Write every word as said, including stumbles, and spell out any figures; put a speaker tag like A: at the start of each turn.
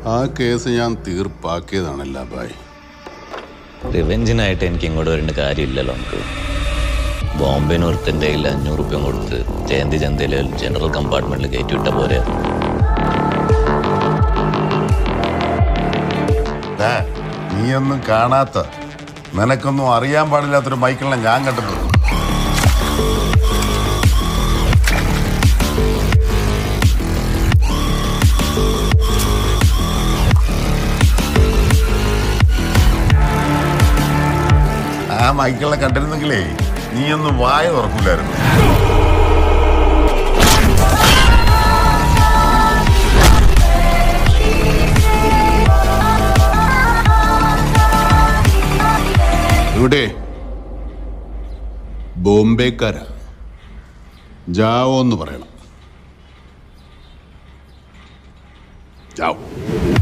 A: ആ കേസ് ഞാൻ തീർപ്പാക്കിയതാണല്ല ബായ്.
B: റിവെഞ്ചിനായിട്ട് എനിക്ക് ഇങ്ങോട്ട് വരേണ്ട കാര്യമില്ലല്ലോ. നമുക്ക് ബോംബെന്ന് ഒരുത്തൻ്റെ കയ്യിൽ അഞ്ഞൂറ് റുപ്യ കൊടുത്ത് ജയന്തി ചന്തയിൽ ജനറൽ കമ്പാർട്ട്മെന്റിൽ കയറ്റി വിട്ട പോരെ.
A: നീയൊന്നും കാണാത്ത, നിനക്കൊന്നും അറിയാൻ പാടില്ലാത്തൊരു മൈക്കിളിനെ ഞാൻ കണ്ടിട്ടുണ്ട്. ആ മൈക്കിളിനെ കണ്ടിരുന്നെങ്കിലേ നീയൊന്നും വായ തുറക്കൂലായിരുന്നു. ഇവിടെ ബോംബെക്കാരാ, ജാവോ എന്ന് പറയണം. ജാവോ.